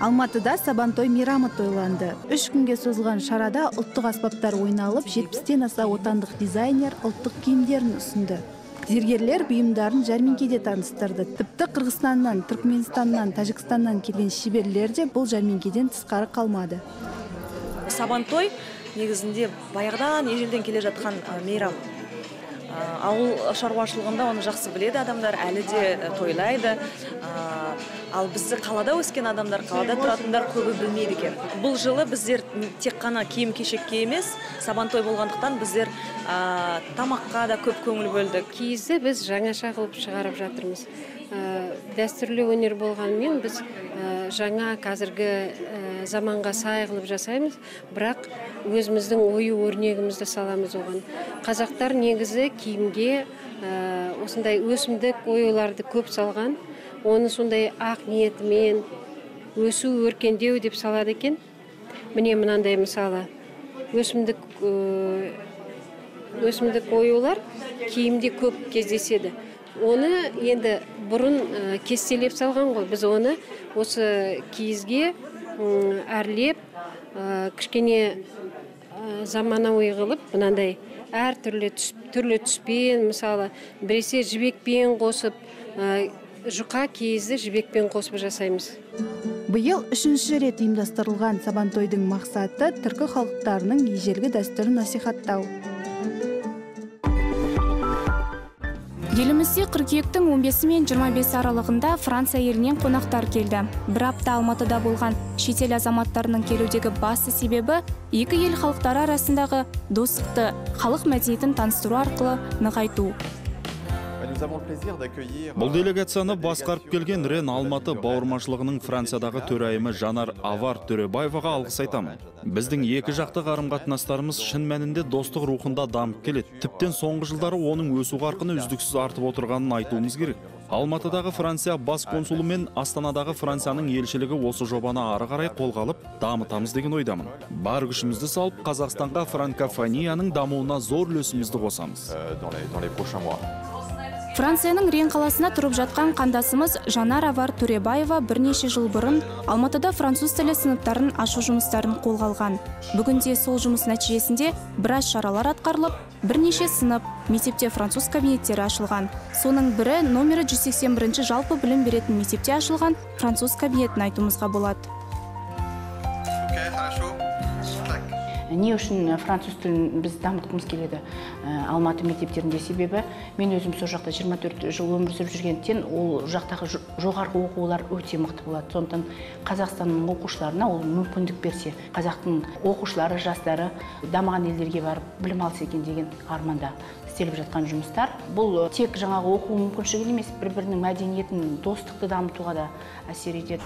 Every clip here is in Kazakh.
Алматыда Сабантой мейрамы тойланды. 3 күнге созылған шарада ұлттық аспаптар ойналып, 70-тен аса отандық дизайнер ұлттық киімдерін ұсынды. Зергерлер бұйымдарын жәрмеңкеде таныстырды. Тіпті Қырғызстаннан, Түркменстаннан, Тәжікстаннан келген шеберлер де бұл жәрмеңкеден тысқары қалмады. Сабантой негізінде баяғыдан ежелден келе жатқан мейрам. Ауыл шаруашылығында оны жақсы біледі адамдар, әлі де тойлайды. Ал бізді қалада өскен адамдар, қалада тұратындар көбі білмейді екен. Бұл жылы біздер тек қана киім-кешекке емес, Сабантой болғандықтан біздер тамаққа да көп көңіл бөлдік. Киізді біз жаңаша қылып шығарып жатырмыз. Дәстүрлі өнер болғанымен біз жаңа қазіргі заманға сай қылып жасаймыз, бірақ өзіміздің ою өрнегімізді саламыз оған. Қазақтар негізі киімге осындай өсімдік оюларды көп салған, оны сондай ақ ниетімен өсу өркендеу деп салады екен. Міне мынандай мысалы өсімдік оюлар киімде көп кездеседі. Оны енді бұрын кестелеп салған ғой. Біз оны осы киізге әрлеп, кішкене заманауи қылып, мынандай әр түрлі түспен, мысалы, біресе жібекпен қосып, жұқа киізді жібекпен қосып жасаймыз. Биыл 3-ші рет ұйымдастырылған Сабантойдың мақсаты түркі халықтарының ежелгі дәстүрін насихаттау. Елімізде қыркүйектің 15 мен 25 аралығында Франция елінен қонақтар келді. Бір апта Алматыда болған шетел азаматтарының келудегі басты себебі екі ел халықтары арасындағы достықты, халық мәдениетін таныстыру арқылы нығайту. Бұл делегацияны басқарып келген Рен Алматы бауырмашылығының Франциядағы төрайымы Жанар Авар Төребаеваға алғыс айтамын. Біздің екі жақты қарым-қатынастарымыз шын мәнінде достық рухында дамып келеді. Тіптен соңғы жылдары оның өсу қарқыны үздіксіз артып отырғанын айтуымыз керек. Алматыдағы Франция бас консулы мен Астанадағы Францияның елшілігі осы жобаны ары қарай қолға алып, дамытамыз деген ойдамын. Бар күшімізді салып, Қазақстанға франкофонияның дамуына зор үлесімізді қосамыз. Францияның Рен қаласына тұрып жатқан қандасымыз Жанар Авар Төребаева бірнеше жыл бұрын Алматыда француз тілі сыныптарын ашу жұмыстарын қолға алған. Бүгінде сол жұмыс нәтижесінде біраз шаралар атқарылып, бірнеше сынып, мектепте француз кабинеттері ашылған. Соның бірі номері 181 жалпы білім беретін мектепте ашылған француз кабинетін айтуымызға болады. Не үшін француз тілін біз дамытқымыз келеді Алматы мектептерінде себебі, мен өзім сол жақта 24 жыл өмір сүріп жүргендіктен, ол жақтағы жоғарғы оқулар өте мықты болады. Сондықтан Қазақстанның оқушыларына ол мүмкіндік берсе, қазақтың оқушылары, жастары дамыған елдерге барып білім алса екен деген арманда істеліп жатқан жұмыстар. Бұл тек жаңағы оқу мүмкіншілігі емес, бір-бірінің мәдениетін, достықты дамытуға да әсер етеді.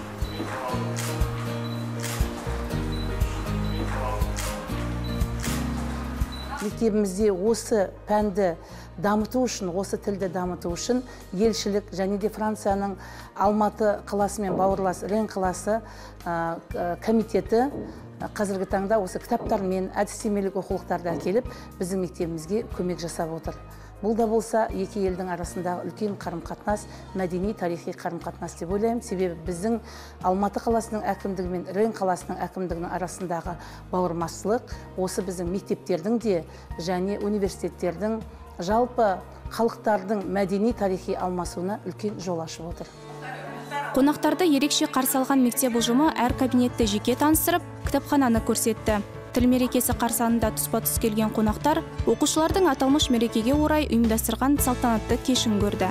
Мектебімізде осы пәнді дамыту үшін, осы тілді дамыту үшін елшілік және де Францияның Алматы қаласы мен бауырлас Рен қаласы комитеті қазіргі таңда осы кітаптар мен әдістемелік оқулықтарды әкеліп, біздің мектебімізге көмек жасап отыр. Бұл да болса, екі елдің арасындағы үлкен қарым-қатынас, мәдени, тарихи қарым-қатынас деп ойлаймын. Себебі біздің Алматы қаласының әкімдігі мен Рен қаласының әкімдігінің арасындағы бауырмашылық осы біздің мектептердің де және университеттердің жалпы халықтардың мәдени, тарихи алмасуына үлкен жол ашып отыр. Қонақтарды ерекше қарсы алған мектеп ұжымы әр кабинетті жеке таныстырып, кітапхананы көрсетті. Тіл мерекесі қарсаңында тұспа-тұс келген қонақтар оқушылардың аталмыш мерекеге орай ұйымдастырған салтанатты кешін көрді.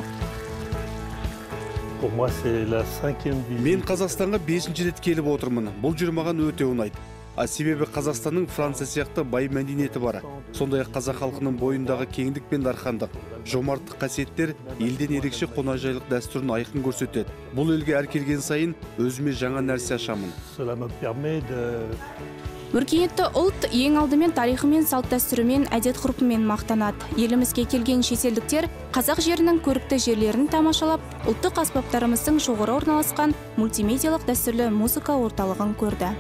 Мен Қазақстанға 5-ші рет келіп отырмын. Бұл жер маған өте ұнайды. Себебі Қазақстанның Франция сияқты бай мәдениеті бар. Сондай-ақ қазақ халқының бойындағы кеңдік пен дархандық, жомарттық қасиеттер елден ерекше қонақжайлық дәстүрін айқын көрсетеді. Бұл елге әр келген сайын өзіме жаңа нәрсе ашамын. Өркениетті ұлт ең алдымен тарихымен, салт дәстүрімен, әдет-ғұрпымен мақтанады. Елімізге келген шетелдіктер қазақ жерінің көрікті жерлерін тамашалап, ұлттық аспаптарымыздың шоғыры орналасқан мультимедиялық дәстүрлі музыка орталығын көрді.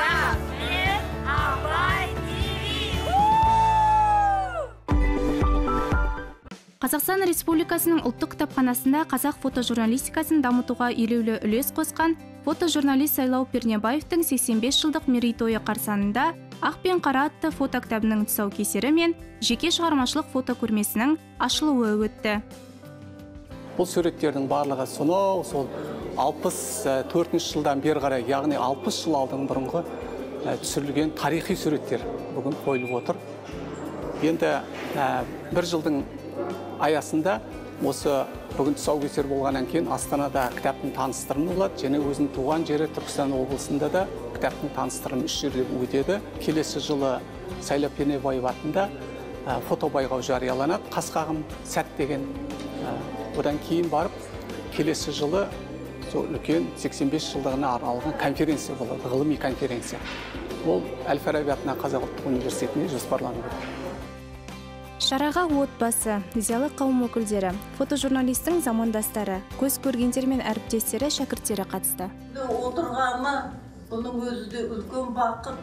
Қазақстан Республикасының ұлттық кітапханасында қазақ фотожурналистикасын дамытуға елеулі үлес қосқан фотожурналист Сайлау Пернебаевтың 85 жылдық мерейтойы қарсаңында «Ақ пен қара» атты фотокітабының тұсаукесері мен жеке шығармашылық фотокөрмесінің ашылуы өтті. Бұл суреттердің барлығы сонау сол 64 жылдан бері қарай, яғни 60 жыл алдын бұрынғы түсірілген тарихи суреттер бүгін қойылып отыр. Енді бір жылдың аясында осы бүгін тұсаукесер болғаннан кейін Астанада кітаптың таныстырымы болады, және өзінің туған жері Түркістан облысында да кітаптың таныстырымы 3 жерде өтеді. Келесі жылы Сайлау Пернебаев атында фотобайқау жарияланады. Қасқағым сәт деген. Одан кейін барып, келесі жылы үлкен 85 жылдығына арналған конференция болады, ғылыми конференция. Ол Әл-Фараби атындағы Қазақ ұлттық университетіне жоспарланып отыр. Шараға отбасы, зиялы қауым өкілдері, фотожурналистің замандастары, көз көргендер мен әріптестері, шәкірттері қатысты. Отырғаны бұның өзі де үлкен бақыт.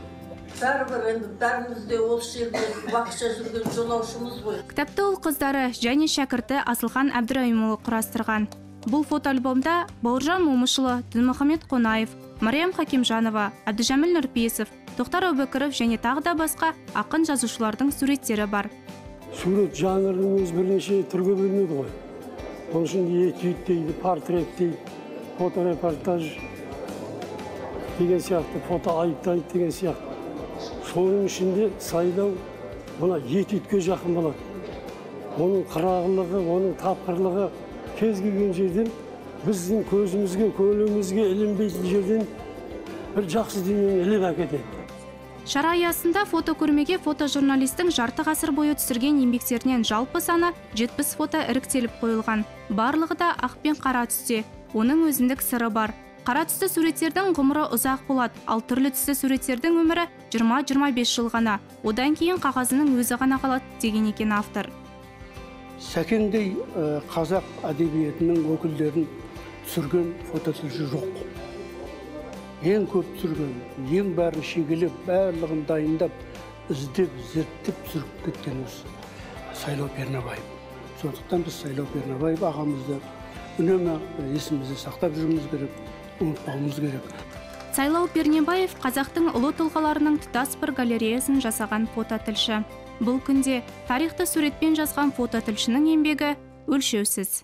Бәріміз де осы жерде уақытша жүрген жолаушымыз ғой. Кітапты ұл қыздары және шәкірті Асылхан Әбдірайымұлы құрастырған. Бұл фотоальбомда Бауыржан Момышұлы, Дінмұхамед Қонаев, Мариям Хакимжанова, Әбдіжәміл Нұрпейісов, Тоқтар Әубәкіров және тағы да басқа ақын жазушылардың суреттері бар. Сурет жанрының өз бірнеше түрге бөлінеді ғой. Оның ішінде этюд дейді, портрет дейді, фоторепортаж деген сияқты, фотоайыптайды деген сияқты. Соның ішінде Сайлау мына этюдке жақын болады. Оның қырағылығы, оның тапқырлығы кез келген жерден біздің көзімізге, көңілімізге ілінбейтін жерден бір жақсы дүниені іліп әкетеді. Шара аясында фотокөрмеге фотожурналистің жарты ғасыр бойы түсірген еңбектерінен жалпы саны 70 фото іріктеліп қойылған. Барлығы да ақ пен қара түсте. Оның өзіндік сыры бар. Қара түсті суреттердің ғұмыры ұзақ болады, ал түрлі түсті суреттердің өмірі 20-25 жыл ғана. Одан кейін қағазының өзі ғана қалады деген екен автор. Сәкендей қазақ әдебиетінің өкілдерін түсірген фототілші жоқ. Ең көп түсірген, ең бәрін шегелеп, барлығын дайындап, іздеп, зерттеп түсіріп кеткен осы Сайлау Пернебаев. Сондықтан біз Сайлау Пернебаев ағамызды үнемі есімізде сақтап жүруіміз керек, ұмытпауымыз керек. Сайлау Пернебаев қазақтың ұлы тұлғаларының тұтас бір галереясын жасаған фототілші. Бұл күнде тарихты суретпен жазған фототілшінің еңбегі өлшеусіз.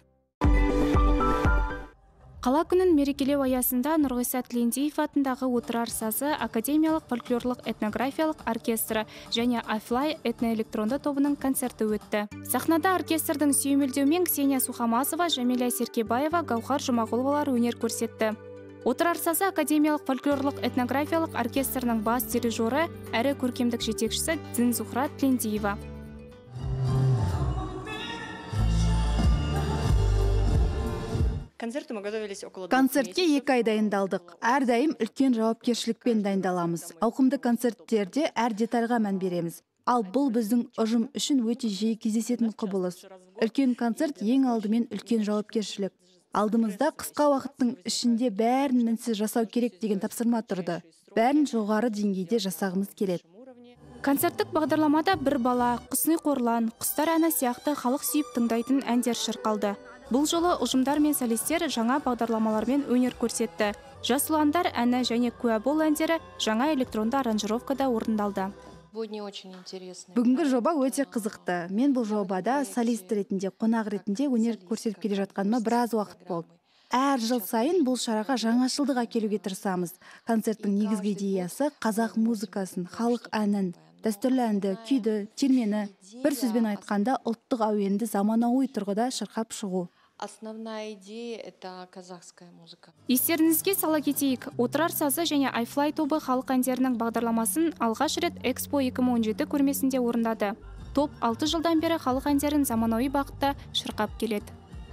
Қала күнін мерекелеу аясында Нұрғиса Тілендиев атындағы Отырар сазы Академиялық фольклорлық этнографиялық оркестрі және iFly этноэлектронды тобының концерті өтті. Сахнада оркестрдің сүйемелдеуімен Ксения Сухамазова, Жәмиля Серкебаева, Гаухар Жұмағұловалар өнер көрсетті. Отырар сазы Академиялық фольклорлық этнографиялық оркестрінің бас дирижері әрі көркемдік жетекшісі Дзинзухра Тілендиева. Концертке 2 ай дайындалдық. Әрдайым үлкен жауапкершілікпен дайындаламыз. Ауқымды концерттерде әр детальға мән береміз. Ал бұл біздің ұжым үшін өте жиі кездесетін құбылыс. Үлкен концерт ең алдымен үлкен жауапкершілік. Алдымызда қысқа уақыттың ішінде бәрін мінсіз жасау керек деген тапсырма тұрды. Бәрін жоғары деңгейде жасағымыз келеді. Концерттік бағдарламада бір бала, құсни қорлан, құстар әні сияқты халық сүйіп тыңдайтын әндер шырқалды. Бұл жолы ұжымдар мен солистер жаңа бағдарламалармен өнер көрсетті. Жас ұландар әні және куә бол әндері жаңа электронды аранжировкада орындалды. Бүгінгі жоба өте қызықты. Мен бұл жобада солист ретінде, қонақ ретінде өнер көрсетіп келе жатқаныма біраз уақыт болды. Әр жыл сайын бұл шараға жаңашылдық әкелуге тырысамыз. Концерттің негізгі идеясы қазақ музыкасын, халық әнін, дәстүрлі әнді, күйді, термені, бір сөзбен айтқанда ұлттық әуенді заманауи тұрғыда шырқап шығу. Основная идея – это казахская музыка. Естеріңізге сала кетейік, Отырар сазы және iFly тобы халық әндерінің бағдарламасын алғаш рет Экспо 2017 көрмесінде орындады. Топ 6 жылдан бері халық әндерін заманауи бағытта шырқап келеді.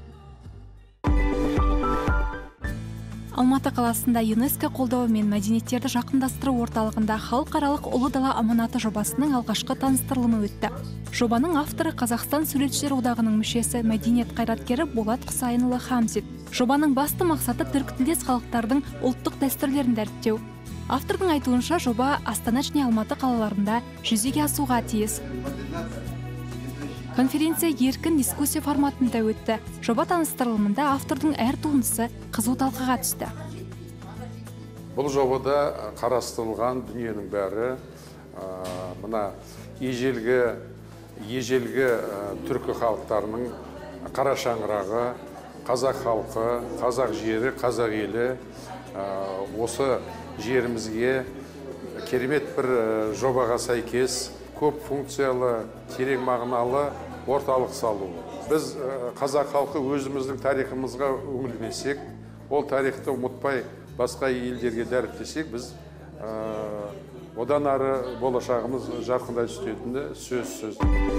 Алматы қаласында ЮНЕСКО қолдауымен мәдениеттерді жақындастыру орталығында халықаралық ұлы дала аманаты жобасының алғашқы таныстырылымы өтті. Жобаның авторы Қазақстан Суретшілер одағының мүшесі мәдениет қайраткері Болат Құсайынұлы Хамзит. Жобаның басты мақсаты түркітілдес халықтардың ұлттық дәстүрлерін дәріптеу. Автордың айтуынша жоба Астана және Алматы қалаларында жүзеге асуға тиіс. Конференция еркін дискуссия форматында өтті. Жоба таныстырылымында автордың әр туындысы қызу талқыға түсті. Бұл жобада қарастырылған дүниенің бәрі мына ежелгі түркі халықтарының қара шаңырағы, қазақ халқы, қазақ жері, қазақ елі осы жерімізге керемет бір жобаға сәйкес көп функциялы, терең мағыналы орталық салу. Біз қазақ халқы өзіміздің тарихымызға үңілмесек, ол тарихты ұмытпай басқа елдерге дәріптесек, біз одан ары болашағымыз жарқындай түсетіні сөзсіз.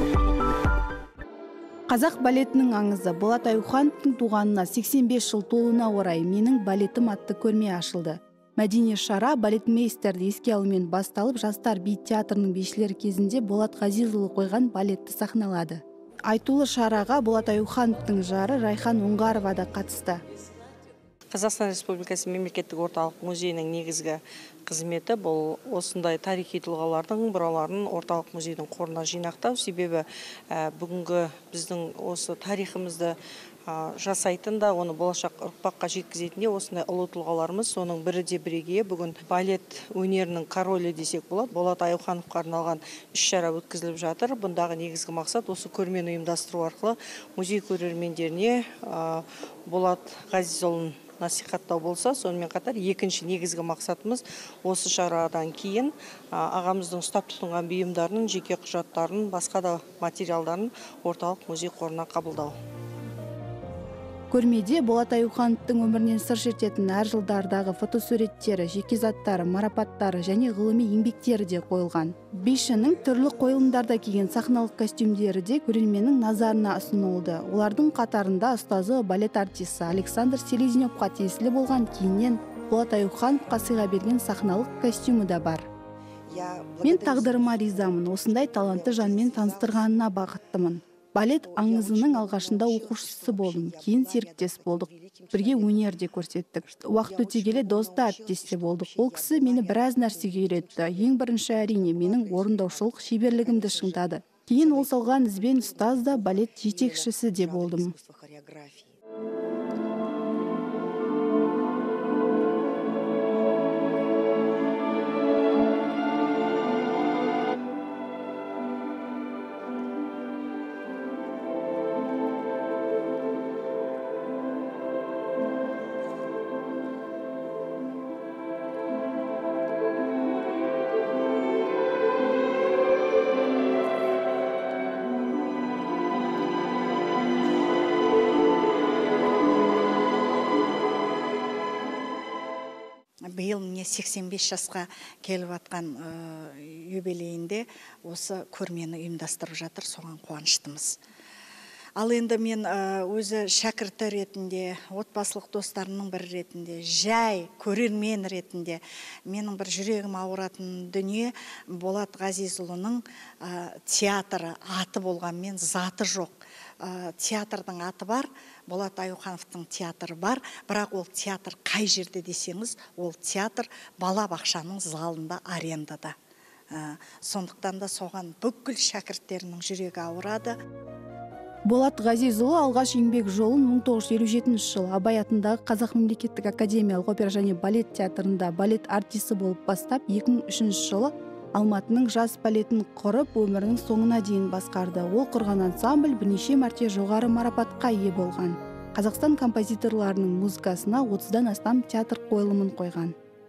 Қазақ балетінің аңызы Болат Аюхановтың туғанына 85 жыл толуына орай «Менің балетім» атты көрме ашылды. Мәдени шара балетмейстерді еске алумен басталып, жастар би театрының бишілері кезінде Болат Ғазизұлы қойған балетті сахналады. Айтулы шараға Болат Аюхановтың жары Райхан Оңғарова да қатысты. Қазақстан Республикасы мемлекеттік орталық музейінің негізгі қызметі бұл осындай тарихи тұлғалардың бұраларын орталық музейдің қорына жинақтау. Себебі бүгінгі біздің осы тарихымызды жасайтын да, оны болашақ ұрпаққа жеткізетін де осындай ұлы тұлғаларымыз. Соның бірі де бірегейі бүгін балет өнерінің королі десек болады. Болат Аюхановқа арналған іс-шара өткізіліп жатыр. Бұндағы негізгі мақсат осы көрмені ұйымдастыру арқылы музей көрермендеріне Болат Ғазизұлын насихаттау болса, сонымен қатар екінші негізгі мақсатымыз осы шарадан кейін ағамыздың ұстап тұтынған бұйымдарының жеке құжаттарын, басқа да материалдарын орталық музей қорына қабылдау. Көрмеде Болат Аюхановтың өмірінен сыр шертетін әр жылдардағы фотосуреттері, жеке заттары, марапаттары және ғылыми еңбектері де қойылған. Бишінің түрлі қойылымдарда киген сахналық костюмдері де көрерменнің назарына ұсынылды. Олардың қатарында ұстазы балет артисі Александр Селезневқа тиесілі болған, кейіннен Болат Аюхановқа сыйға берген сахналық костюмы да бар. Мен тағдырыма ризамын, осындай талантты жанмен таныстырғанына бақыттымын. Балет аңызының алғашында оқушысы болдым, кейін серіктес болдық. Бірге өнерде көрсеттік. Уақыт өте келе доста әріптесте болдық. Ол кісі мені біраз нәрсеге үйретті. Ең бірінші әрине менің орындаушылық шеберлігімді шыңдады. Кейін ол салған ізбен ұстаз да балет жетекшісі де болдым. Биыл міне 85 жасқа келіп атқан юбилейінде осы көрмені ұйымдастырып жатыр, соған қуаныштымыз. Ал енді мен өзі шәкірті ретінде, отбасылық достарымның бірі ретінде, жай көрермен ретінде менің бір жүрегім ауыратын дүние Болат Ғазизұлының театры аты болғанмен заты жоқ. Театрдың аты бар, Болат Аюхановтың театры бар, бірақ ол театр қай жерде десеңіз, ол театр бала бақшаның залында, арендада. Сондықтан да соған бүкіл шәкірттерінің жүрегі ауырады. Болат Ғазизұлы алғаш еңбек жолын 1957 жылы Абай атындағы Қазақ мемлекеттік академиялық опера және балет театрында балет артисі болып бастап, 2003 жылы Алматының жас балетін құрып, өмірінің соңына дейін басқарды. Ол құрған ансамбль бірнеше мәрте жоғары марапатқа ие болған. Қазақстан композиторларының музыкасына 30-дан астам театр қойылымын қойған.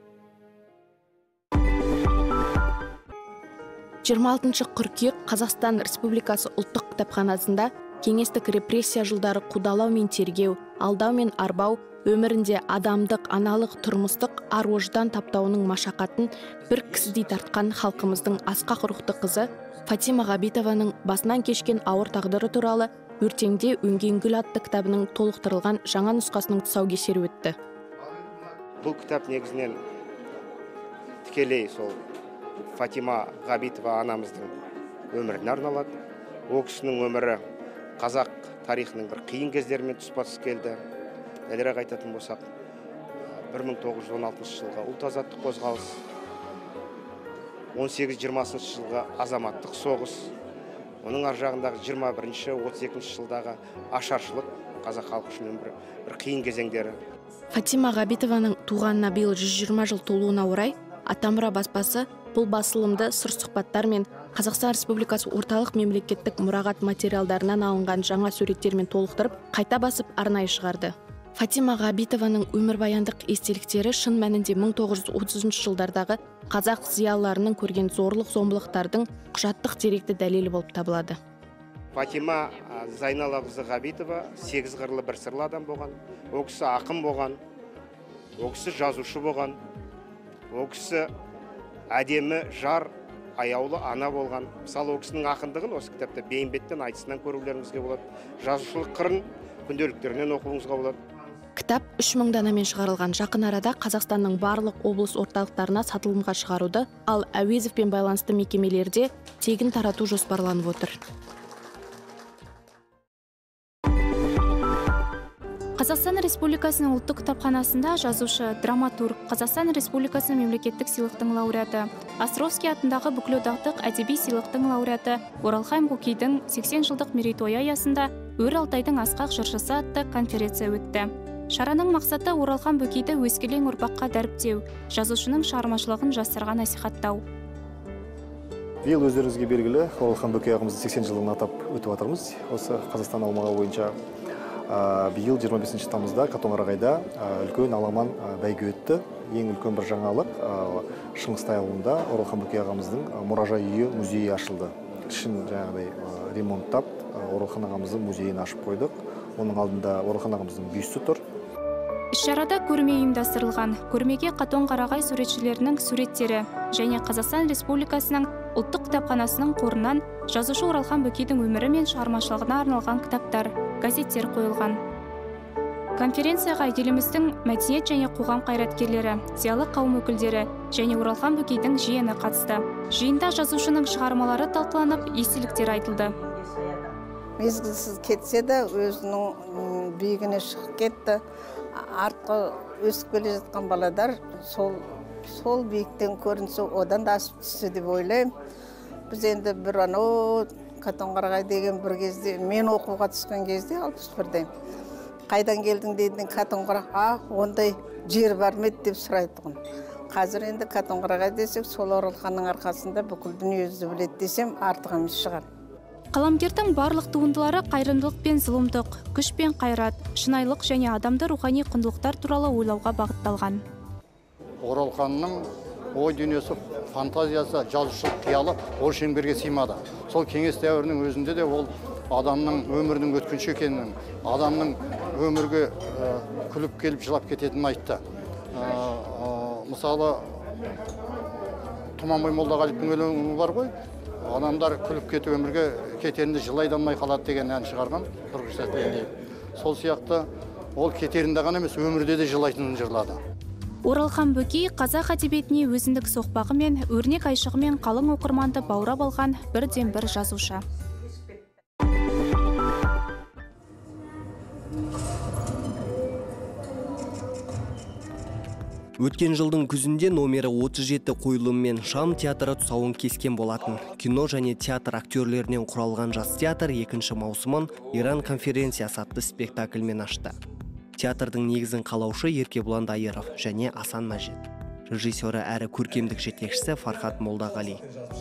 26 қыркүйек Қазақстан Республикасы ұлттық кітапханасында кеңестік репрессия жылдары қудалау мен тергеу, алдау мен арбау, өмірінде адамдық, аналық, тұрмыстық ар-ождан таптауының машақатын бір кісідей тартқан халқымыздың асқақ рухты қызы Фатима Ғабитованың басынан кешкен ауыр тағдыры туралы «Өртеңде өнген гүл» атты кітабының толықтырылған жаңа нұсқасының тұсаукесері өтті. Бұл кітап негізінен тікелей сол Фатима Ғабитова анамыздың өміріне арналады. Ол кісінің өмірі қазақ тарихының бір қиын кездерімен тұспа-тұс келді. Дәлірек айтатын болсақ, 1916 жылға ұлт азаттық қозғалыс, 18-20 жылға азаматтық соғыс, оның ар жағындағы 21-32 жылдағы ашаршылық қазақ халқы үшін бір қиын кезеңдері. Фатима Ғабитованың туғанына биыл 120 жыл толуына орай Атамұра баспасы бұл басылымды сыр сұхбаттар мен Қазақстан Республикасы орталық мемлекеттік мұрағат материалдарынан алынған жаңа суреттермен толықтырып, қайта басып арнайы шығарды. Фатима Ғабитованың өмірбаяндық естеліктері шын мәнінде 1930 жылдардағы қазақ зиялыларының көрген зорлық-зомбылықтардың құжаттық деректі дәлелі болып табылады. Фатима Зайналақызы Ғабитова 8 қырлы бір сырлы адам болған. Ол кісі ақын болған, ол кісі жазушы болған, ол кісі әдемі жар, аяулы ана болған. Мысалы, ол кісінің ақындығын осы кітапта бейімбеттен айтысынан көруілеріңізге болады. Жазушылық қырын күнделіктерінен оқуыңызға болады. Кітап 3000 данамен шығарылған. Жақын арада Қазақстанның барлық облыс орталықтарына сатылымға шығаруды, ал Әуезовпен байланысты мекемелерде тегін тарату жоспарланып отыр. Қазақстан Республикасының ұлттық кітапханасында жазушы, драматург, Қазақстан Республикасының мемлекеттік сыйлықтың лауреаты, Островский атындағы бүкілодақтық әдеби сыйлықтың лауреаты Оралхан Бөкейдің 80 жылдық мерейтойы аясында Өр Алтайдың асқақ жыршысы атты конференция өтті. Шараның мақсаты Оралхан Бөкейді өскелең ұрпаққа дәріптеу, жазушының шығармашылығын жастарға насихаттау. Биыл өздеріңізге белгілі, Оралхан Бөкей ағамыздың 80 жылын атап өтіп жатырмыз. Осы Қазақстан аумағы бойынша биыл 25 тамызда Қатонқарағайда үлкен аламан бәйге өтті. Ең үлкен бір жаңалық Шыңғыстай ауылында Оралхан Бөкей ағамыздың мұражай үйі, музейі ашылды. Ішін жаңағыдай ремонттап, Оралхан ағамыздың музейін ашып қойдық. Оның алдында Оралхан ағамыздың бюсті тұр. Іс-шарада көрме ұйымдастырылған. Көрмеге Қатонқарағай суретшілерінің суреттері және Қазақстан Республикасының ұлттық кітапханасының қорынан жазушы Оралхан Бөкейдің өмірі мен шығармашылығына арналған кітаптар, газеттер қойылған. Конференцияға еліміздің мәдениет және қоғам қайраткерлері, зиялы қауым өкілдері және Оралхан Бөкейдің жиені қатысты. Жиында жазушының шығармалары талқыланып, естеліктер айтылды. Мезгілсіз кетсе де өзінің биігіне шығып кетті. Артқа өсіп келе жатқан баладар сол биіктен көрінсе, одан да асып түссе деп ойлаймын. Біз енді бір анау Қатонқарағай деген бір кезде, мен оқуға түскен кезде 61-ден. Қайдан келдің дейдің, Қатонқарағай, ондай жер бар ма деп сұрайтұғын. Қазір енді Қатонқарағай десек, сол Оралханның арқасында бүкіл дүниемізді біледі десем, артық емес шығар. Қаламгердің барлық туындылары қайырымдылық пен зұлымдық, күш пен қайрат, шынайылық және адамды рухани құндылықтар туралы ойлауға бағытталған. Оралханның ой дүниесі, фантазиясы, жазушылық қиялы ол шеңберге сыймады. Сол кеңес дәуірінің өзінде де ол адамның өмірінің өткінші екенін, адамның өмірге күліп келіп жылап кететінін айтты. Мысалы, Тұманбай Молдағалиевтің өлеңі бар ғой, адамдар күліп кетіп өмірге кетерінде жылай алмай қалады деген ән шығарған Тұрғыш Сәтбаев. Сол сияқты ол кетерінде ғана емес, өмірде де жылайтынын жырлады. Оралхан Бөкей қазақ әдебиетіне өзіндік соқпағы мен өрнек айшығымен қалың оқырманды баурап алған бірден бір жазушы. Өткен жылдың күзінде номері 37 қойылыммен Шам театры тұсауын кескен болатын. Кино және театр актерлерінен құралған жас театр 2 маусымын Иран конференциясы атты спектакльмен ашты. Театрдың негізін қалаушы Еркебұлан Дайыров және Асан Мәжит. Режиссері әрі көркемдік жетекшісі Фархат Молдағали.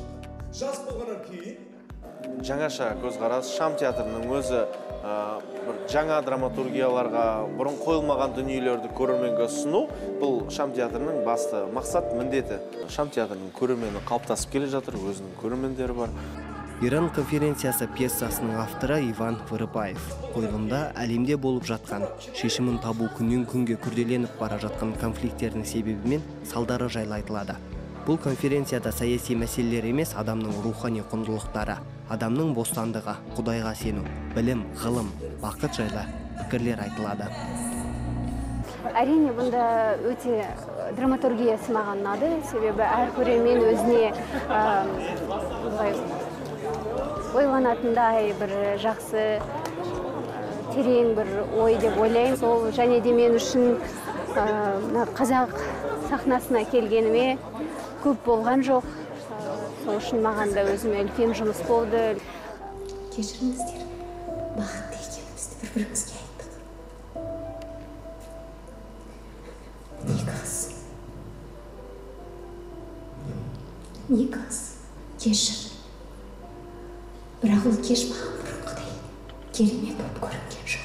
Жаңаша көзқарас, Шам театрының өзі жаңа драматургияларға, бұрын қойылмаған дүниелерді көрерменге ұсыну, бұл Шам театрының басты мақсат, міндеті. Шам театрының көрермені қалыптасып келе жатыр, өзінің көрермендері бар. Иран конференциясы пьесасының авторы Иван Вырыбаев. Қойылымда әлемде болып жатқан, шешімін табу күннен күнге күрделеніп бара жатқан конфликтердің себебі мен салдары жайлы айтылады. Бұл конференцияда саяси мәселелер емес, адамның рухани құндылықтары, адамның бостандығы, Құдайға сену, білім, ғылым, бақыт жайлы пікірлер айтылады. Әрине, бұнда өте драматургиясы маған ұнады, себебі әр көрермен өзіне ойланатындай бір жақсы, терең бір ой деп ойлаймын. Сол және де мен үшін қазақ сахнасына келгеніме көп болған жоқ. Сол үшін маған да өзіме үлкен жұмыс болды. кешіріңіздер, бақытты екенімізді бір-бірімізге айттық. Никас, кешір. Бірақ ол кеш маған бұрынғыдай керемет болып көрінген жоқ.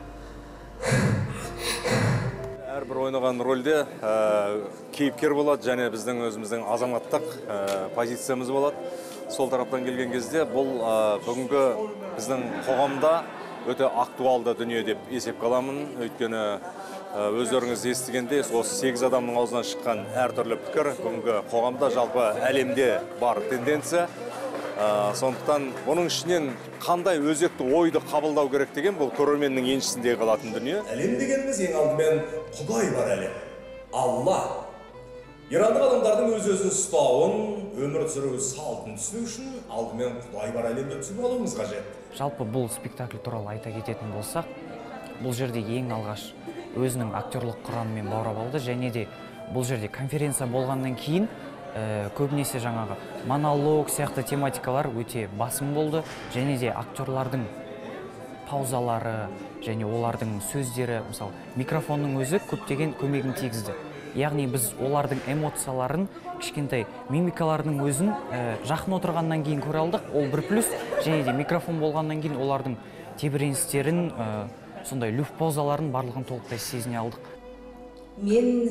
Әрбір ойнаған рөлде кейіпкер болады, және біздің өзіміздің азаматтық позициямыз болады. Сол тараптан келген кезде бұл бүгінгі біздің қоғамда өте актуалды дүние деп есепке аламын. Өйткені өздеріңіз естігенде осы 8 адамның аузынан шыққан әртүрлі пікір бүгінгі қоғамда, жалпы әлемде бар тенденция. Сондықтан бұның ішінен қандай өзекті ойды қабылдау керек деген бұл көрерменнің еншісінде қалатын дүние. Әлем дегеніміз ең алдымен Құдай бар әлем. Алла. Ирандық адамдардың өз-өзін ұстауын, өмір сүру салтын түсіну үшін алдымен Құдай бар әлемді түсініп алуымыз қажет. Жалпы бұл спектакль туралы айта кететін болсақ, бұл жерде ең алғаш өзінің актерлық құрамымен баурап алды, және де бұл жерде конференция болғаннан кейін көбінесе жаңағы монолог сияқты тематикалар өте басым болды, және де актерлардың паузалары және олардың сөздері, мысалы, микрофонның өзі көптеген көмегін тигізді. Яғни біз олардың эмоцияларын, кішкентай мимикаларының өзін жақын отырғаннан кейін көре алдық. Ол бір плюс, және де микрофон болғаннан кейін олардың тебіреністерін, сондай люф паузаларын барлығын толықтай сезіне алдық. Мен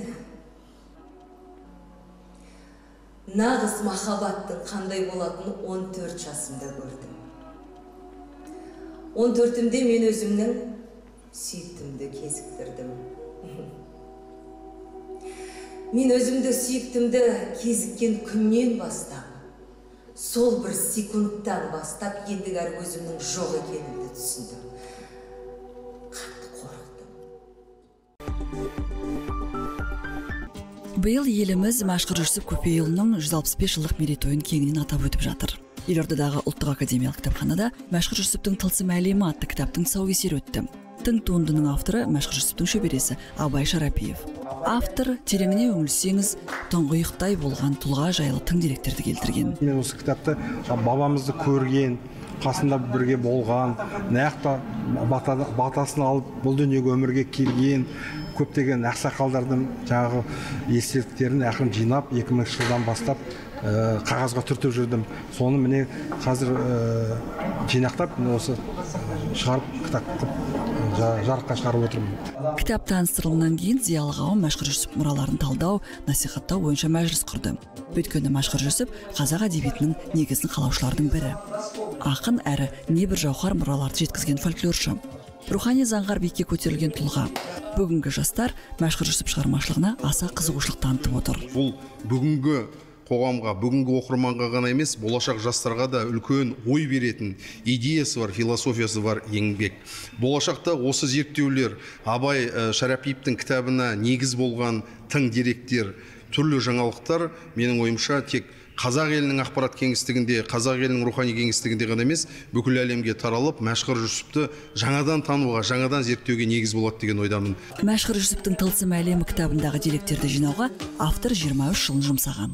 нағыз махаббаттың қандай болатынын 14 жасымда көрдім. 14-імде мен өзімнің сүйіктімді кезіктірдім. Мен өзімді сүйіктімді кезіккен күннен бастап, сол бір секундтан бастап ендігәрі өзімнің жоқ екенімді түсіндім. Қатты қорықтым. Биыл еліміз Мәшһүр Жүсіп Көпейұлының 165 жылдық мерейтойын кеңінен атап өтіп жатыр. Елордадағы ұлттық академиялық кітапханада Мәшһүр Жүсіптің «Тылсым әлемі» атты кітаптың тұсаукесері өтті. Тың туындының авторы Мәшһүр Жүсіптің шөбересі Абай Шарапиев. Автор тереңіне үңілсеңіз, тұңғиықтай болған тұлға жайлы тың деректерді келтірген. Мен осы кітапты бабамызды көрген, қасында бірге болған, наяқта батасын алып бұл дүниеге өмірге келген көптеген ақсақалдардың жаңағы естеліктерін ақырын жинап 2000 жылдан бастап қағазға түртіп жүрдім. Соны міне қазір жинақтап осы шығарып кітап жарыққа шығарып отырмын. Кітап таныстырылымнан кейін зиялы қауым Мәшһүр Жүсіп мұраларын талдау, насихаттау бойынша мәжіліс құрды. Өйткені Мәшһүр Жүсіп қазақ әдебиетінің негізін қалаушылардың бірі. Ақын әрі небір жауһар мұраларды жеткізген фольклоршы. Рухани заңғар биікке көтерілген тұлға. Бүгінгі жастар Мәшһүр Жүсіп шығармашылығына аса қызығушылық танытып отыр. Бұл бүгінгі қоғамға, бүгінгі оқырманға ғана емес, болашақ жастарға да үлкен ой беретін идеясы бар, философиясы бар еңбек. Болашақта осы зерттеулер Абай Шарапиевтің кітабына негіз болған тың деректер, түрлі жаңалықтар менің ойымша тек қазақ елінің ақпарат кеңістігінде, қазақ елінің рухани кеңістігінде ғана емес, бүкіл әлемге таралып, Мәшһүр Жүсіпті жаңадан тануға, жаңадан зерттеуге негіз болады деген ойдамын. Мәшһүр Жүсіптің «Тылсым әлемі» кітабындағы деректерді жинауға автор 23 жылын жұмсаған.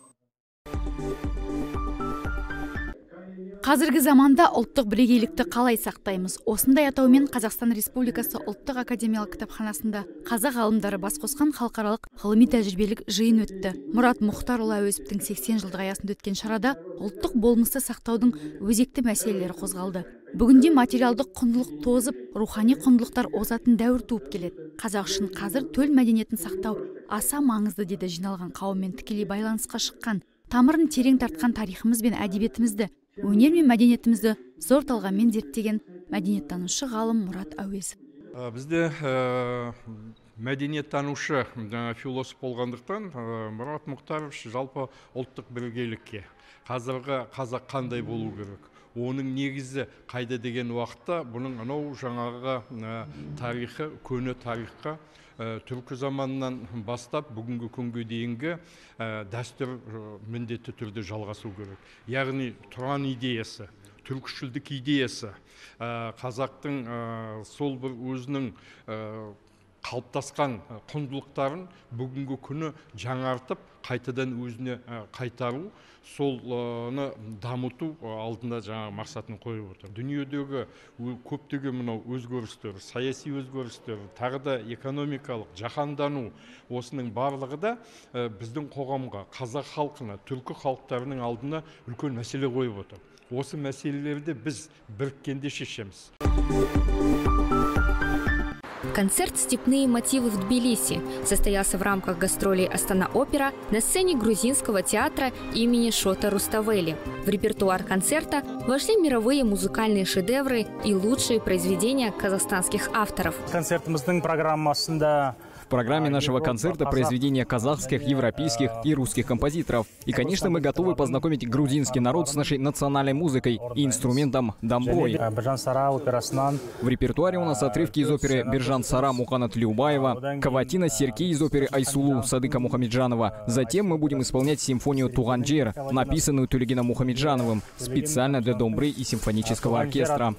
Қазіргі заманда ұлттық бірегейлікті қалай сақтаймыз? Осындай атаумен Қазақстан Республикасы ұлттық академиялық кітапханасында қазақ ғалымдары бас қосқан халықаралық ғылыми тәжірибелік жиын өтті. Мұрат Мұхтарұлы Әуезовтің 80 жылдық аясында өткен шарада ұлттық болмысты сақтаудың өзекті мәселелері қозғалды. Бүгінде материалдық құндылық тозып, рухани құндылықтар озатын дәуір туып келеді. Қазақ үшін қазір төл мәдениетін сақтау аса маңызды, деді жиналған қауыммен тікелей байланысқа шыққан, тамырын терең тартқан тарихымыз бен әдебиетімізді, өнер мен мәдениетімізді зор талғаммен зерттеген мәдениеттанушы ғалым Мұрат Әуезов. Бізде мәдениеттанушы философ болғандықтан Мұрат Мұхтаров жалпы ұлттық бірегейлікке, қазіргі қазақ қандай болу керек, оның негізі қайда деген уақытта бұның анау жаңағы тарихы, көне тарихқа түркі заманынан бастап бүгінгі күнге дейінгі дәстүр міндетті түрде жалғасу керек. Яғни тұран идеясы, түркішілдік идеясы, қазақтың сол бір өзінің қалыптасқан құндылықтарын бүгінгі күні жаңартып, қайтадан өзіне қайтару, солны дамыту алдында жаңа мақсатын қойып отыр. Дүниедегі көптеген мынау өзгерістер, саяси өзгерістер, тағы да экономикалық жаһандану, осының барлығы да біздің қоғамға, қазақ халқына, түркі халықтарының алдына үлкен мәселе қойып отыр. Осы мәселелерді біз біріккенде шешеміз. Концерт «Степные мотивы» в Тбилиси состоялся в рамках гастролей Астана-опера на сцене грузинского театра имени Шота Руставели. В репертуар концерта вошли мировые музыкальные шедевры и лучшие произведения казахстанских авторов. В программе нашего концерта произведения казахских, европейских и русских композиторов. И, конечно, мы готовы познакомить грузинский народ с нашей национальной музыкой и инструментом дамбой. В репертуаре у нас отрывки из оперы «Биржан Сара» Муханат Любаева, «Каватина Серкей» из оперы «Айсулу» Садыка Мухамеджанова. Затем мы будем исполнять симфонию «Туганджер», написанную Тулигином Мухамеджановым, специально для домбры и симфонического оркестра.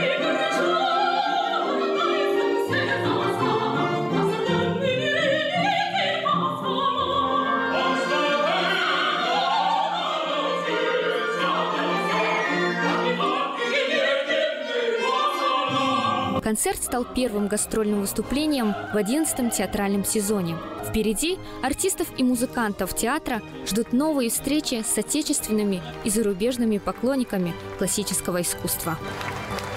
Концерт стал первым гастрольным выступлением в 11-м театральном сезоне. Впереди артистов и музыкантов театра ждут новые встречи с отечественными и зарубежными поклонниками классического искусства.